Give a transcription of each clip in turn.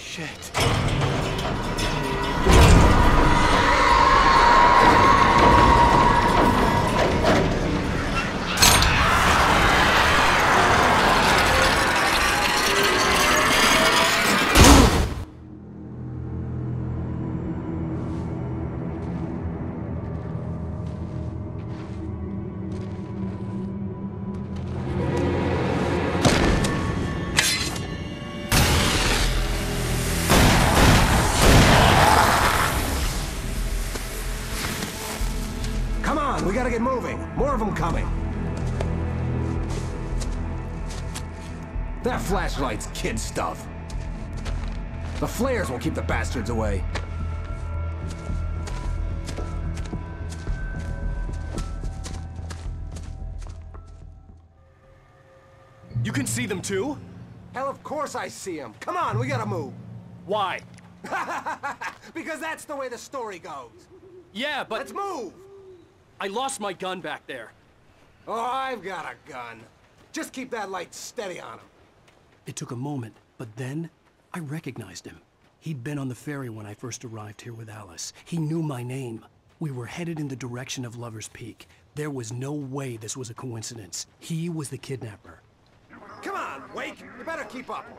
Shit. We gotta get moving. More of them coming. That flashlight's kid stuff. The flares will keep the bastards away. You can see them too? Hell, of course I see them. Come on, we gotta move. Why? Because that's the way the story goes. Yeah, but... Let's move! I lost my gun back there. Oh, I've got a gun. Just keep that light steady on him. It took a moment, but then I recognized him. He'd been on the ferry when I first arrived here with Alice. He knew my name. We were headed in the direction of Lover's Peak. There was no way this was a coincidence. He was the kidnapper. Come on, Wake! You better keep up.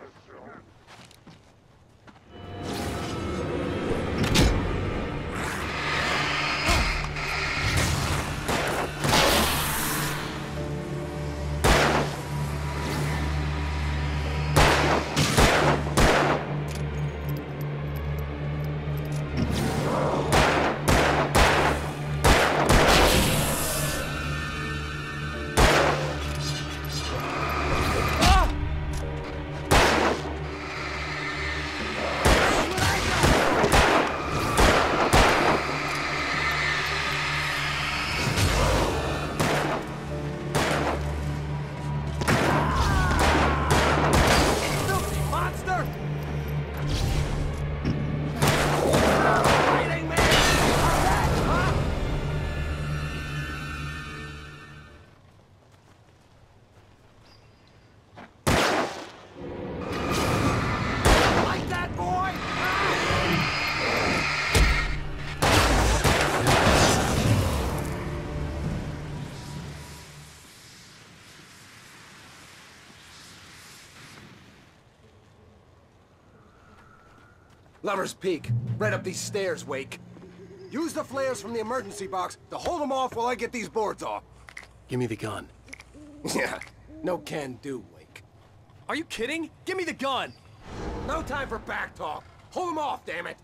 Lover's Peak. Right up these stairs, Wake. Use the flares from the emergency box to hold them off while I get these boards off. Give me the gun. Yeah, no can do, Wake. Are you kidding? Give me the gun! No time for back talk. Hold them off, damn it!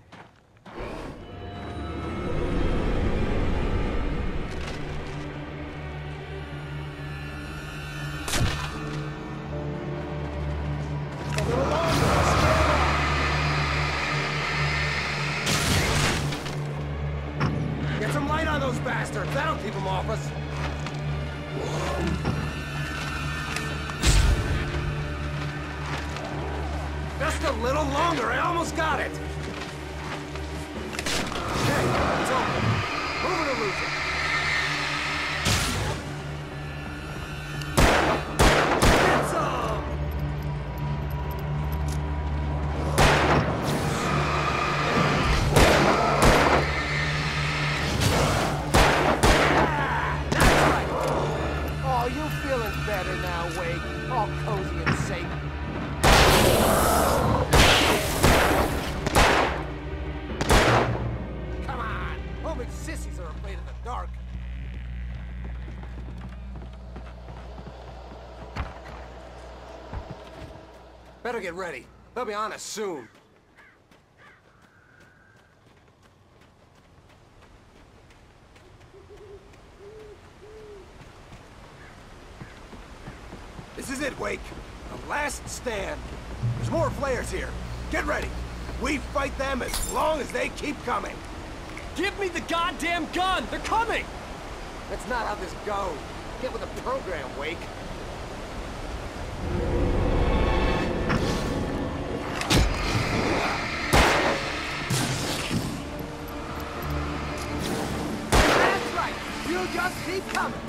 A little longer. Get some light on those bastards. That'll keep them off us. Just a little longer. I almost got it. Okay, it's over. Move it or lose it. Get some! That's right. Oh, you feeling better now, Wake? All cozy and safe. Come on! Only sissies are afraid of the dark. Better get ready. They'll be on us soon. This is it, Wake. The last stand. There's more flares here. Get ready. We fight them as long as they keep coming. Give me the goddamn gun! They're coming! That's not how this goes. Get with the program, Wake. That's right. You just keep coming.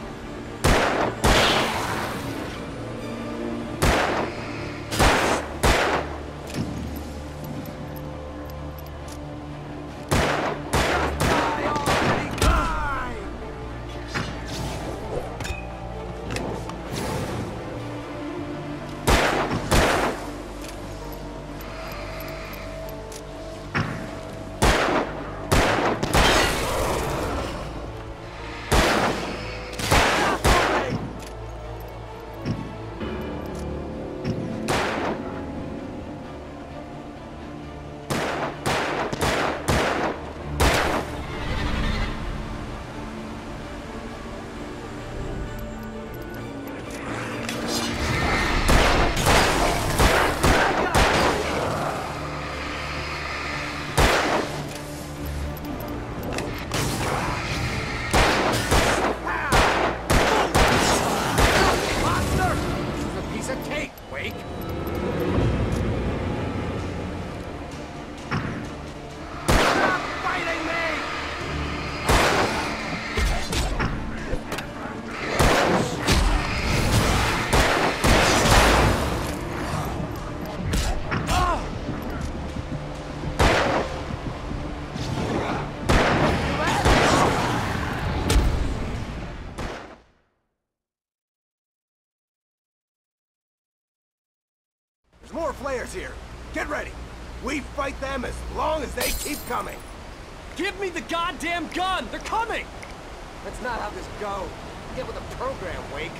flares here. Get ready. We fight them as long as they keep coming. Give me the goddamn gun! They're coming! That's not how this goes. Get with the program, Wake.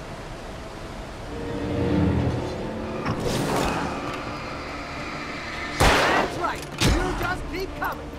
That's right. You just keep coming.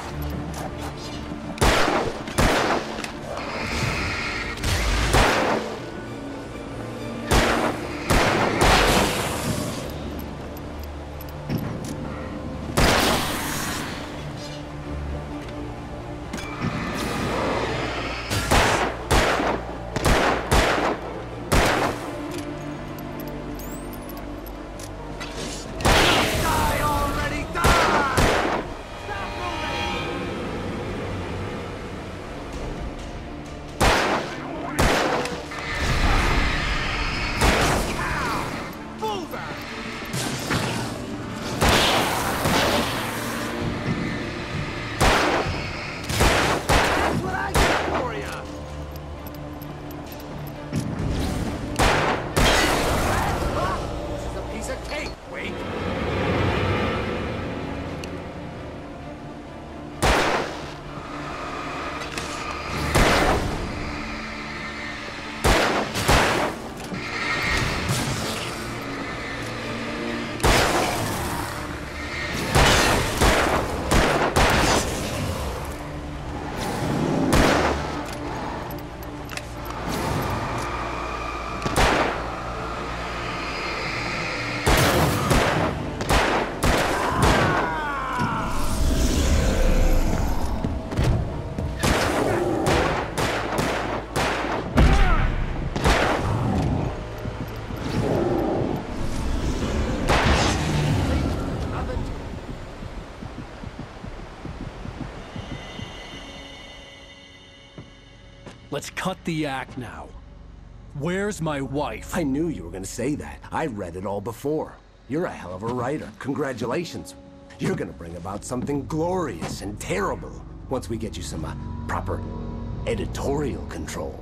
Let's cut the act now. Where's my wife? I knew you were gonna say that. I read it all before. You're a hell of a writer. Congratulations. You're gonna bring about something glorious and terrible once we get you some proper editorial control.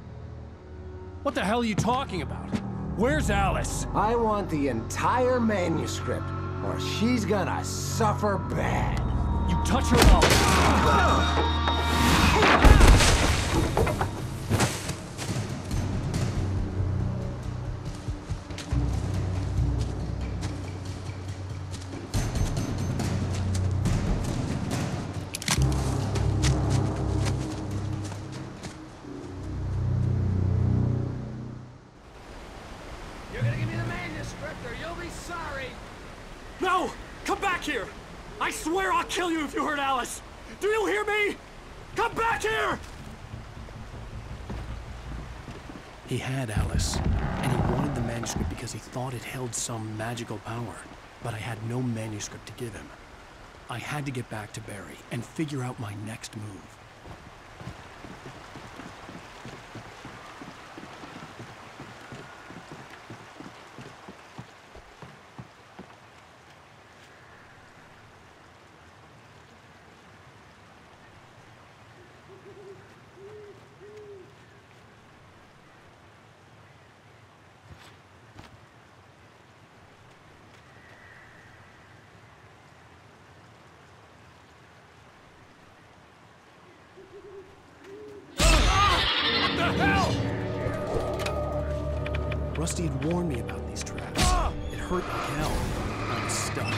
What the hell are you talking about? Where's Alice? I want the entire manuscript, or she's gonna suffer bad. You touch her mouth. You're gonna give me the manuscript or you'll be sorry. No! Come back here! I swear I'll kill you if you hurt Alice! Do you hear me? Come back here! He had Alice, and he wanted the manuscript because he thought it held some magical power. But I had no manuscript to give him. I had to get back to Barry and figure out my next move. Rusty had warned me about these traps. It hurt like hell. I was stuck.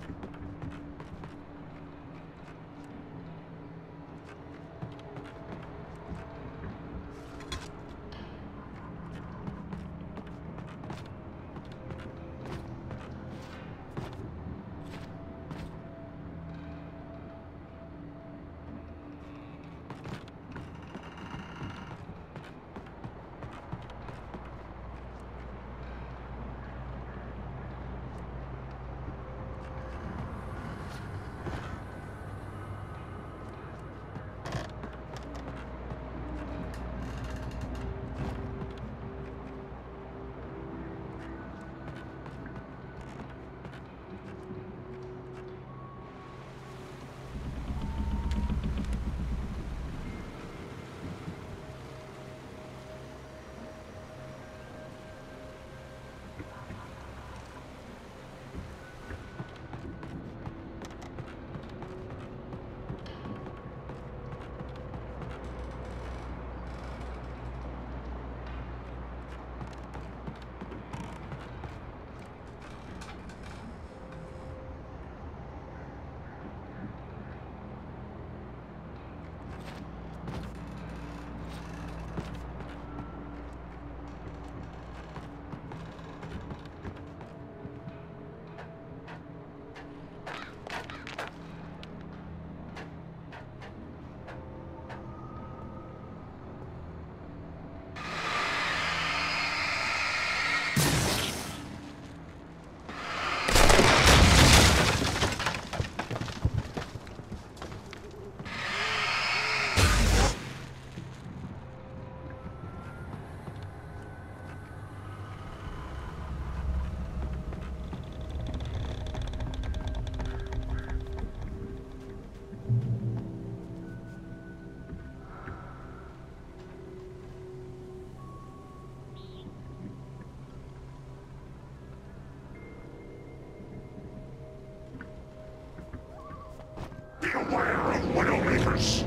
Beware of Widowmakers!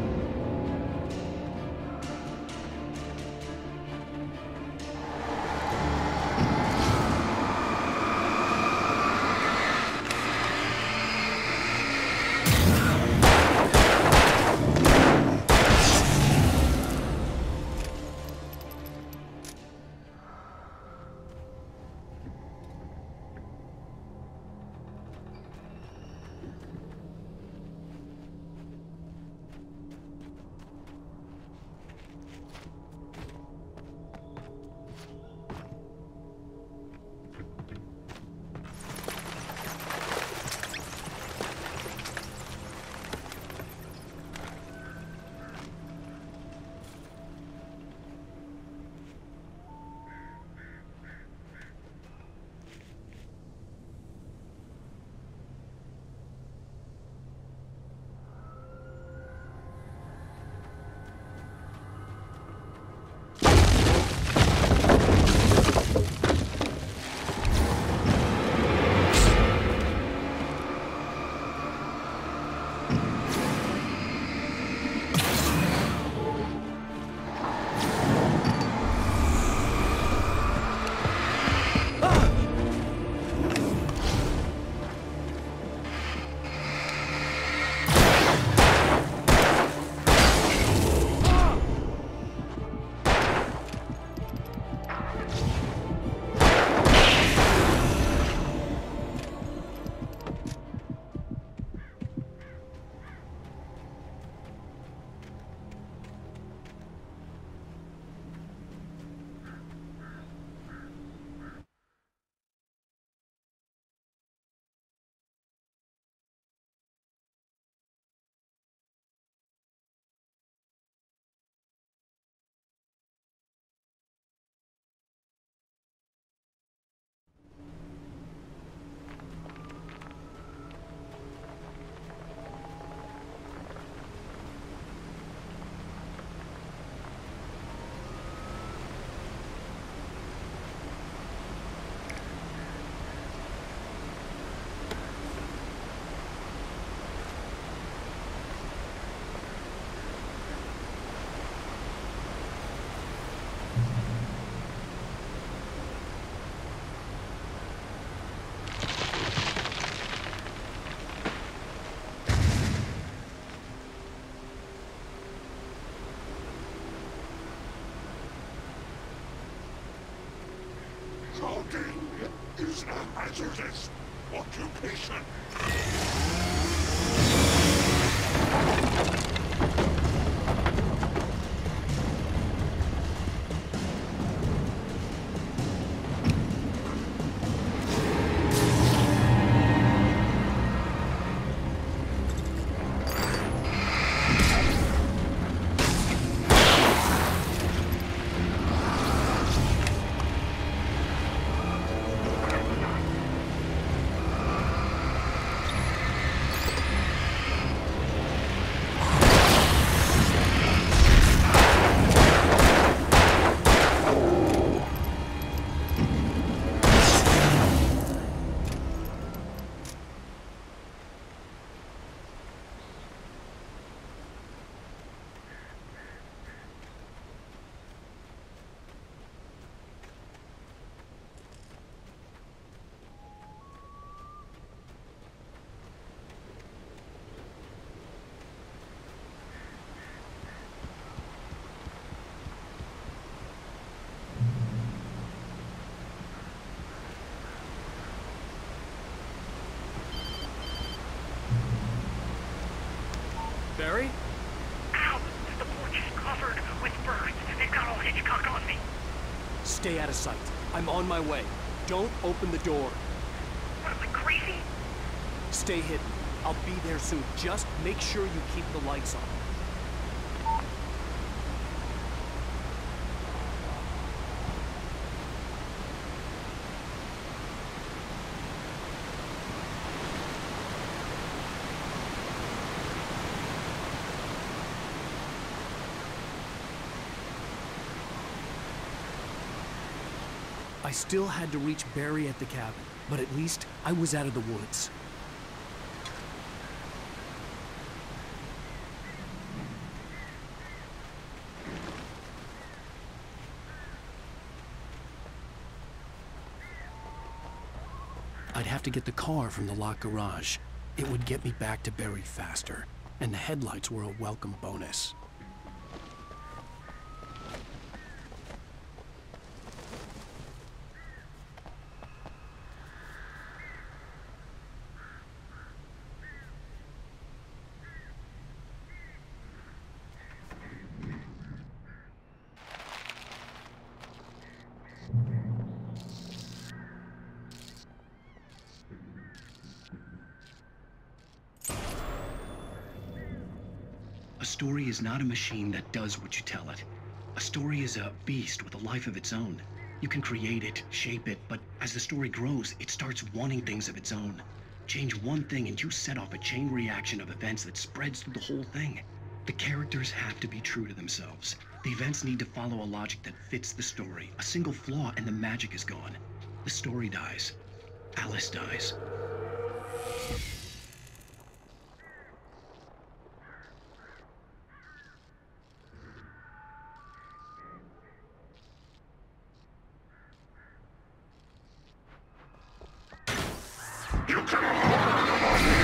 Hazardous occupation. Barry? Ow! The porch is covered with birds. They've got all Hitchcock on me. Stay out of sight. I'm on my way. Don't open the door. What, am I crazy? Stay hidden. I'll be there soon. Just make sure you keep the lights on. I still had to reach Barry at the cabin, but at least I was out of the woods. I'd have to get the car from the locked garage. It would get me back to Barry faster, and the headlights were a welcome bonus. A story is not a machine that does what you tell it. A story is a beast with a life of its own. You can create it, shape it, but as the story grows, it starts wanting things of its own. Change one thing and you set off a chain reaction of events that spreads through the whole thing. The characters have to be true to themselves. The events need to follow a logic that fits the story. A single flaw and the magic is gone. The story dies. Alice dies. You cannot.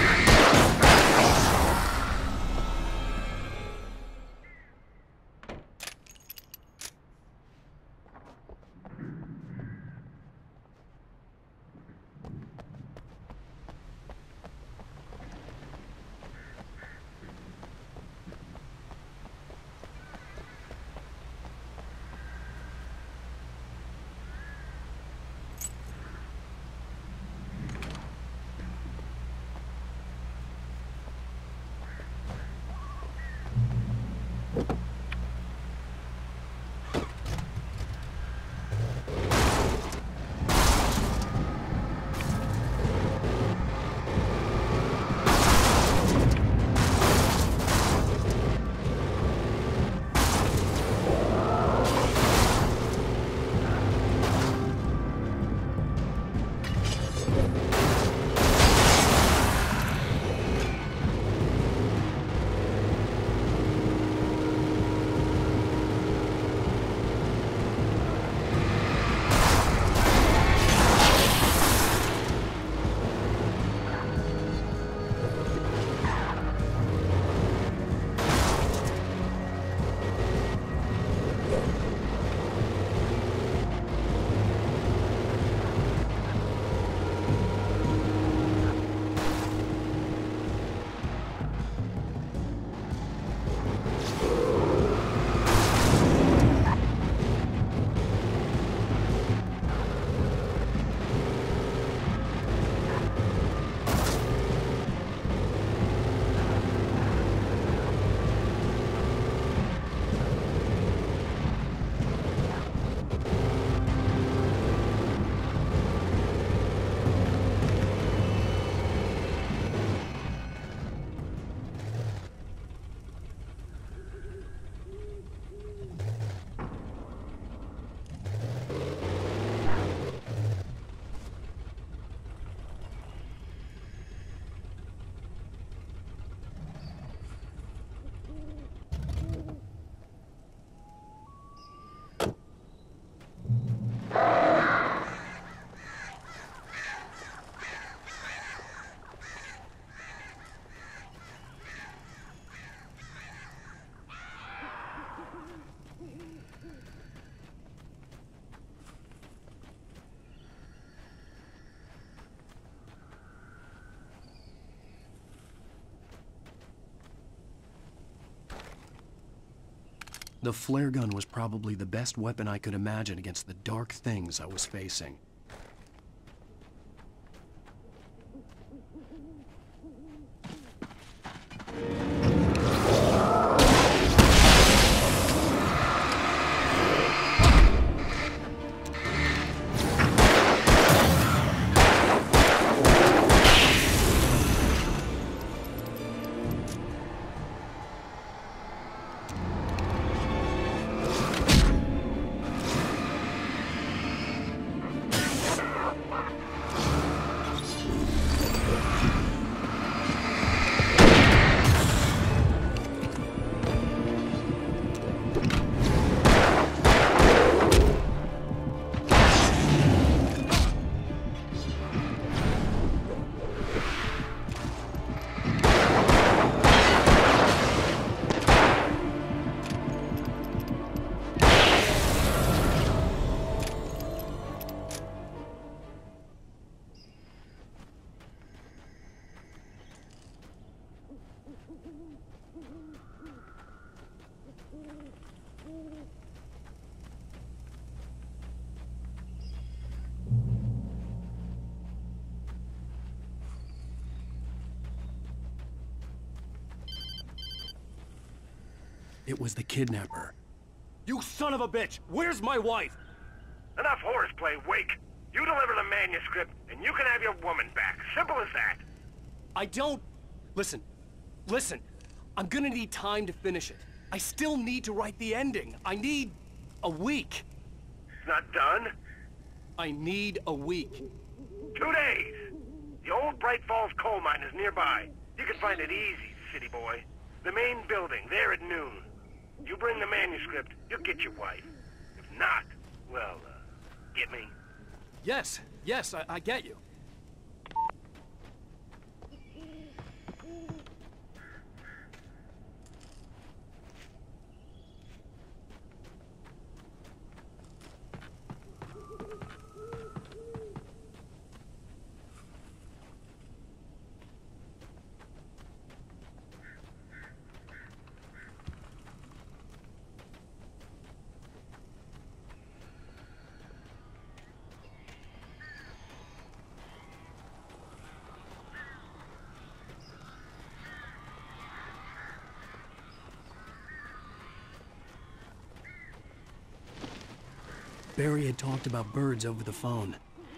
The flare gun was probably the best weapon I could imagine against the dark things I was facing. It was the kidnapper. You son of a bitch! Where's my wife? Enough horseplay, Wake. You deliver the manuscript, and you can have your woman back. Simple as that. I don't... Listen. I'm gonna need time to finish it. I still need to write the ending. I need a week. It's not done. I need a week. 2 days. The old Bright Falls coal mine is nearby. You can find it easy, city boy. The main building, there at noon. You bring the manuscript, you'll get your wife. If not, well, get me? Yes, I get you. Barry had talked about birds over the phone.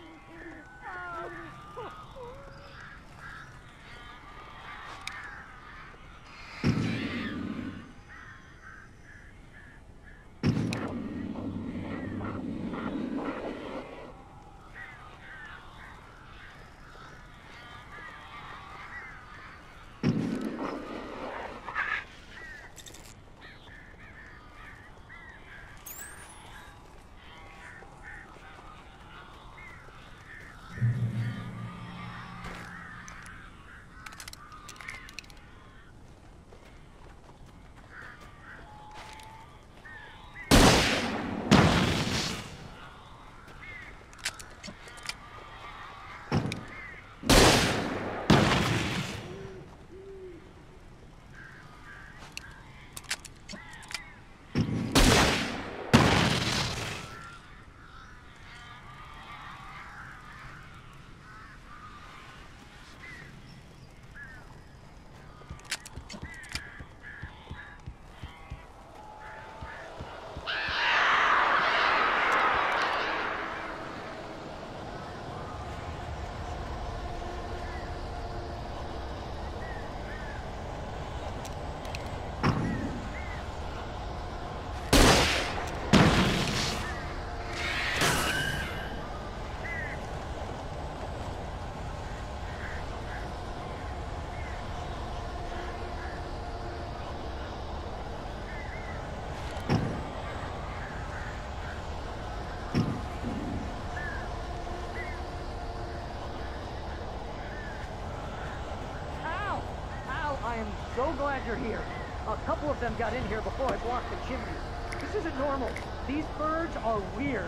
So glad you're here. A couple of them got in here before I blocked the chimney. This isn't normal. These birds are weird.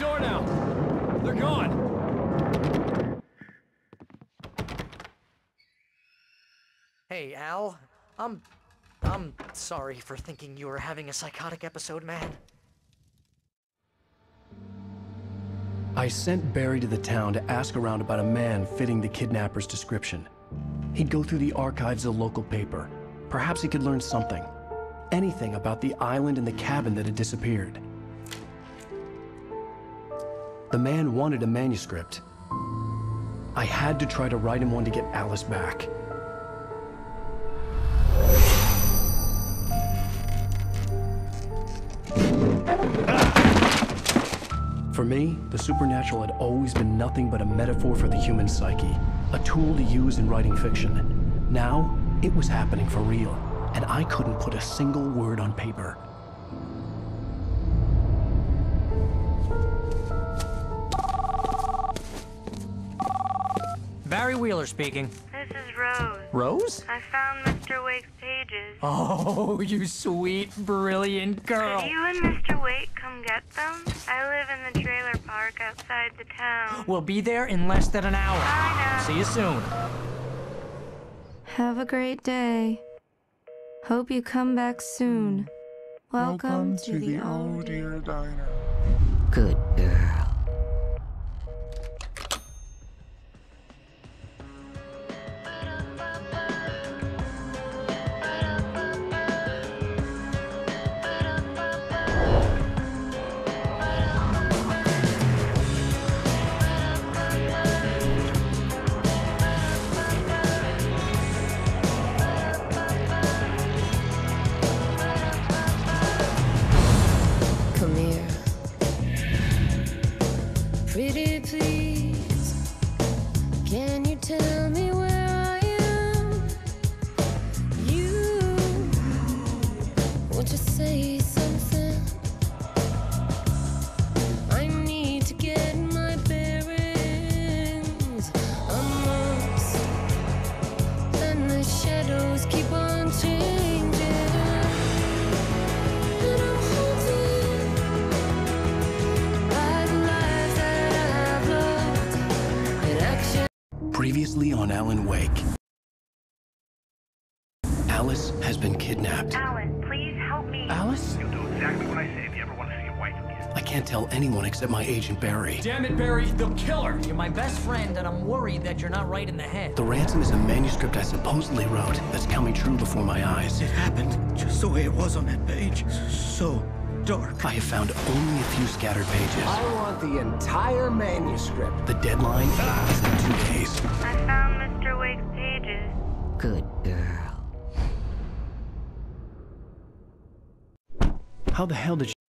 door now. They're gone. Hey, Al. I'm sorry for thinking you were having a psychotic episode, man. I sent Barry to the town to ask around about a man fitting the kidnapper's description. He'd go through the archives of the local paper. Perhaps he could learn something. Anything about the island and the cabin that had disappeared. The man wanted a manuscript. I had to try to write him one to get Alice back. For me, the supernatural had always been nothing but a metaphor for the human psyche, a tool to use in writing fiction. Now, it was happening for real, and I couldn't put a single word on paper. Barry Wheeler speaking. This is Rose. Rose? I found Mr. Wake's pages. Oh, you sweet, brilliant girl. Could you and Mr. Wake come get them? I live in the trailer park outside the town. We'll be there in less than an hour. Bye now. See you soon. Have a great day. Hope you come back soon. Welcome to the Oh Dear Diner. Good girl. Come here. Pretty please, can you tell me where I am? You, won't you say something? I need to get my bearings. I'm lost, and the shadows keep on changing. And I'm haunted by the lives that I've loved in action. Previously on Alan Wake. Alice has been kidnapped. Alan, please help me. Alice? You'll do exactly what I say if you ever want to see your wife again. I can't tell anyone except my agent Barry. Damn it, Barry, they'll kill her. You're my best friend, and I'm worried that you're not right in the head. The ransom is a manuscript I supposedly wrote that's coming true before my eyes. It happened just the way it was on that page. So dark. I have found only a few scattered pages. I want the entire manuscript. The deadline is in 2 days. I found Mr. Wake's pages. Good girl. How the hell did